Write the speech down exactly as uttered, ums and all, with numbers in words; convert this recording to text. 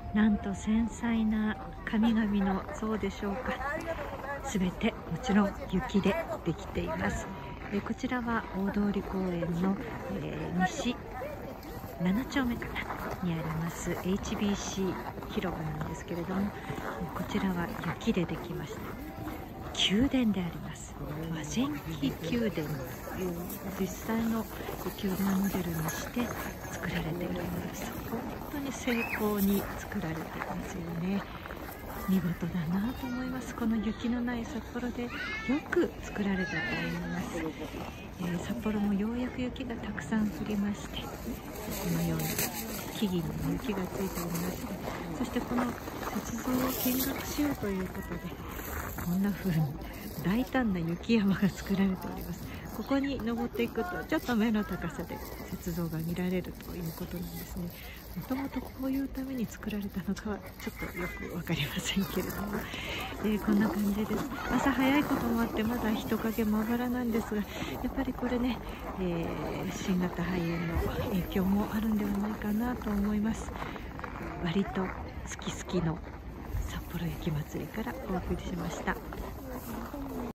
なんと繊細な神々の像でしょうか。すべてもちろん雪でできています。えこちらは大通公園の、えー、西なな丁目かなにあります エイチビーシー 広場なんですけれども、こちらは雪でできました。宮殿であります。和前期宮殿という実際の宮殿モデルにして作られているものです。本当に精巧に作られていますよね。見事だなと思います。この雪のない札幌でよく作られたと思います。えー、札幌もようやく雪がたくさん降りまして、このように木々にも雪がついておりまして、そしてこの雪像を見学しようということで、こんな風に大胆な雪山が作られております。ここに登っていくとちょっと目の高さで雪像が見られるということなんですね。もともとこういうために作られたのかはちょっとよく分かりませんけれども、えー、こんな感じです。朝早いこともあってまだ人影まばらなんですが、やっぱりこれね、えー、新型肺炎の影響もあるんではないかなと思います。割と好き好きの札幌雪まつりからお送りしました。